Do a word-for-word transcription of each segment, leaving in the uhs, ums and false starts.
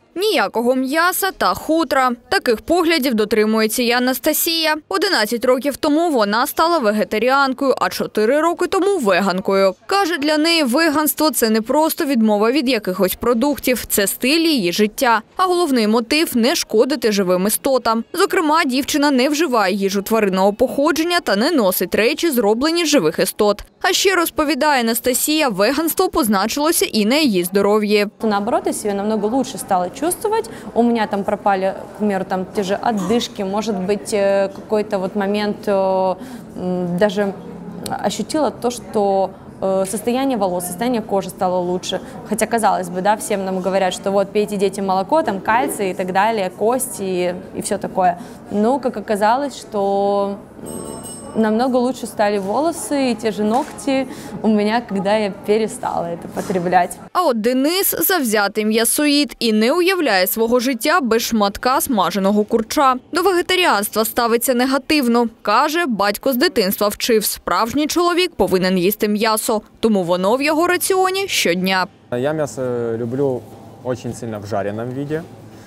Ніякого м'яса та хутра. Таких поглядів дотримується і Анастасія. одинадцять років тому вона стала вегетаріанкою, а чотири роки тому – веганкою. Каже, для неї веганство – це не просто відмова від якихось продуктів, це стиль її життя. А головний мотив – не шкодити живим істотам. Зокрема, дівчина не вживає їжу тваринного походження та не носить речі, зроблені з живих істот. А ще, розповідає Анастасія, веганство позначилося і на її здоров'ї. Наоборот, я себя намного лучше стала чувствовать. У меня там пропали, к примеру, там те же отдышки, может быть, какой-то вот момент даже ощутила то, что состояние волос, состояние кожи стало лучше. Хотя, казалось бы, да, всем нам говорят, что вот пейте детям молоко, там кальций и так далее, кости и, и все такое. Но, как оказалось, что намного лучше стали волосы и те же ногти у меня, когда я перестала это потреблять. А от Денис – завзятий м'ясоїд і не уявляє свого життя без шматка смаженого курча. До вегетаріанства ставиться негативно. Каже, батько з дитинства вчив – справжній чоловік повинен їсти м'ясо, тому воно в його раціоні щодня. Я м'ясо люблю дуже сильно в жареному виді.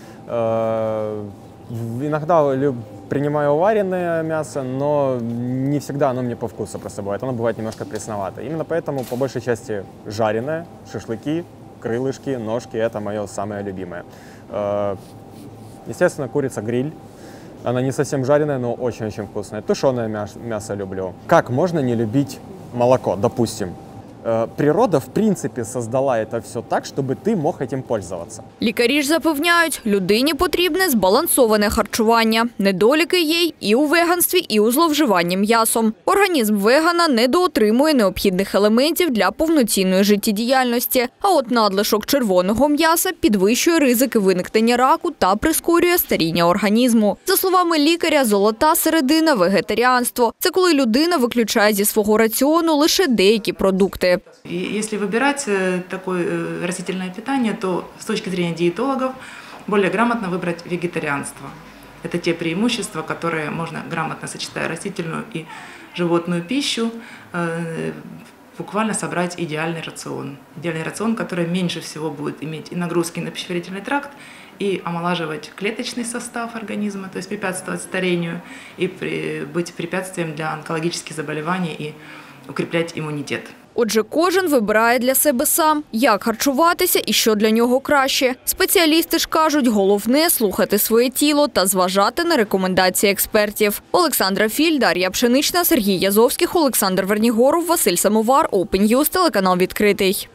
Иногда принимаю вареное мясо, но не всегда оно мне по вкусу просто бывает. Оно бывает немножко пресновато. Именно поэтому по большей части жареное, шашлыки, крылышки, ножки – это мое самое любимое. Естественно, курица-гриль. Она не совсем жареная, но очень-очень вкусная. Тушеное мясо люблю. Как можно не любить молоко, допустим? Природа, в принципі, создала це все так, щоб ти мог цим пользуватися. Лікарі ж запевняють, людині потрібне збалансоване харчування. Недоліки є і у веганстві, і у зловживанні м'ясом. Організм вегана недоотримує необхідних елементів для повноцінної життєдіяльності. А от надлишок червоного м'яса підвищує ризики виникнення раку та прискорює старіння організму. За словами лікаря, золота середина – вегетаріанство. Це коли людина виключає зі свого раціону лише деякі продукти. И если выбирать такое растительное питание, то с точки зрения диетологов более грамотно выбрать вегетарианство. Это те преимущества, которые можно, грамотно сочетая растительную и животную пищу, буквально собрать идеальный рацион. Идеальный рацион, который меньше всего будет иметь и нагрузки на пищеварительный тракт, и омолаживать клеточный состав организма, то есть препятствовать старению, и быть препятствием для онкологических заболеваний и укріплять імунітет. Отже, кожен вибирає для себе сам, як харчуватися і що для нього краще. Спеціалісти ж кажуть, головне – слухати своє тіло та зважати на рекомендації експертів. Олександра Філь, Дар'я Пшенична, Сергій Язовських, Олександр Вернігоров, Василь Самовар, Open News, телеканал «Відкритий».